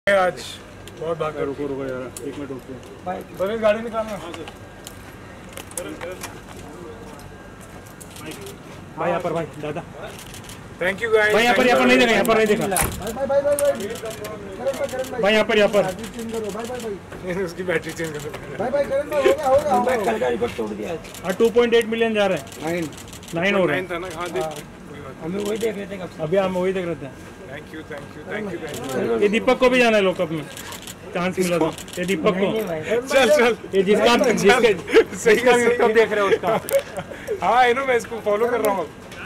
आज बहुत भाग रुको यार, एक मिनट रुको भाई, गाड़ी निकालना। भाई यहाँ पर भाई दादा, थैंक यू गाइस। भाई यहाँ पर नहीं देखा, यहाँ पर नहीं देखा भाई, यहाँ पर उसकी बैटरी चेंज कर दो भाई करण भाई होगा कल का रिकॉर्ड तोड़ दिया। 2.8 मिलियन जा रहे हैं, 9 हो रहे हैं। था ना। हाँ देख, हमें वही देख रहे थे कब से। अभी हम वही देख रहे थे। थैंक यू ये दीपक को भी जाना है लोकअप में, चांस मिला तो ये दीपक को। चल ये जिसका सही का कब देख रहे हो उसका। हाँ इनो मैं इसको फॉलो कर रहा हूँ।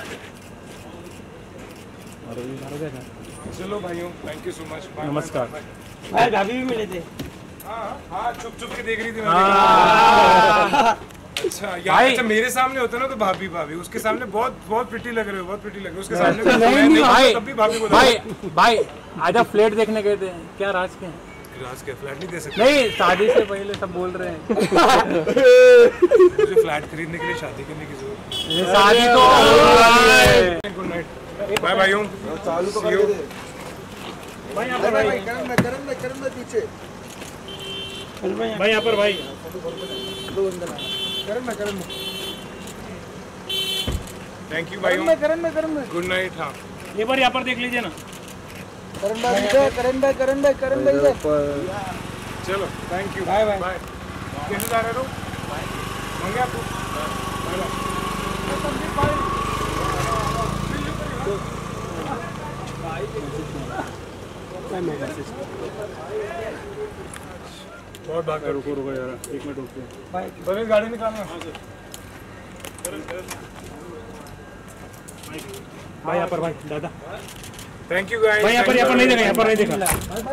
चलो भाइयों, थैंक यू सो मच। नमस्कार। भाई भाभी भी मिले थे। हाँ चुप के देख रही थी मैं। अच्छा यार, अच्छा मेरे सामने होता ना तो भाभी उसके सामने बहुत प्रिटी लग रहे हो, बहुत प्रिटी लग रहे हो उसके सामने। भाई तब भी भाभी को भाई आजा फ्लैट देखने गए थे, क्या राज के हैं? राज के फ्लैट नहीं दे सकते। नहीं, शादी से पहले सब बोल रहे हैं। मुझे फ्लैट खरीदने के लिए शादी करने की जरूरत है। शादी तो गुड नाइट, बाय भाइयों। चालू तो कर दे भाई यहाँ पर भाई, करण में पीछे भाई यहाँ पर भाई, करण में थैंक यू भाइयों। करण में गुड नाइट। हाँ एक बार यहाँ पर देख लीजिए ना। करण भाई चलो थैंक यू, बाय बाय। कैसे जा रहे हो? होंगे आपको बहुत भाग। रुको यार, एक मिनट रुको भाई, गाड़ी निकालना। भाई यहाँ पर भाई दादा, थैंक यू गाइस। भाई यहाँ पर नहीं देखा, यहाँ पर नहीं देखा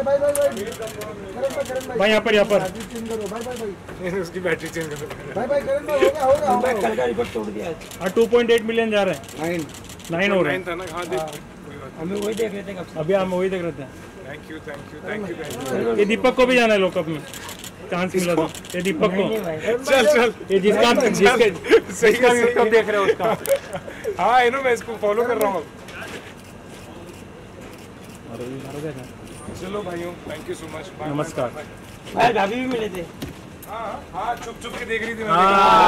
भाई, यहाँ पर उसकी बैटरी चेंज कर दो भाई करण भाई होगा कल का रिकॉर्ड तोड़ दिया। 2.8 मिलियन जा रहे हैं, 9 हो रहे हैं। था ना। हाँ देख, हमें वही देख रहे थे कब से। अभी हम वही देख रहे थे। Thank you guys. ये दीपक को भी जाना है लोकअप में, चांस मिला तो ये दीपक को। चल ये जिसका सही का कब देख रहे हो उसका। हाँ इनो मैं इसको फॉलो कर रहा हूँ। चलो भाइयों, थैंक यू सो मच। नमस्कार। भाई भाभी भी मिले थे। हाँ चुप के देख रही थी मैं।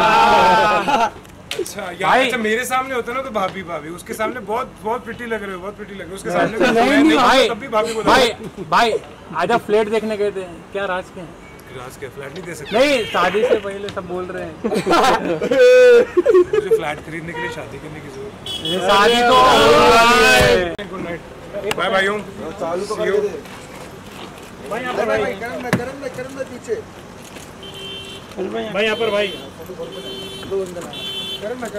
अच्छा यार, अच्छा मेरे सामने होता ना तो भाभी उसके सामने बहुत प्रिटी लग रहे हो, बहुत प्रिटी लग रहे हो उसके सामने। तब भी भाभी को भाई आजा फ्लैट देखने गए थे, क्या राज के हैं? राज के फ्लैट नहीं दे सकते। नहीं, शादी से पहले सब बोल रहे हैं। मुझे फ्लैट खरीदने के लिए शादी करने की जरूरत है। शादी तो गुड नाइट, बाय भाइयों। चालू तो कर दे भाई यहाँ पर भाई, करण में पीछे भाई यहाँ पर भाई, करण में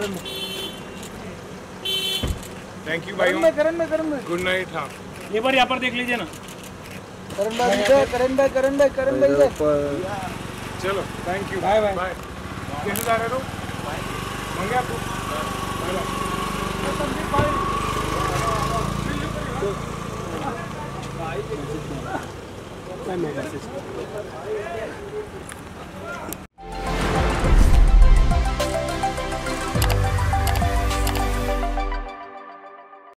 थैंक यू भाइयों। करण में गुड नाइट। हाँ एक बार यहाँ पर देख लीजिए ना। करण भाई चलो थैंक यू, बाय बाय। कैसे जा रहे हो? होंगे आपको मैसेज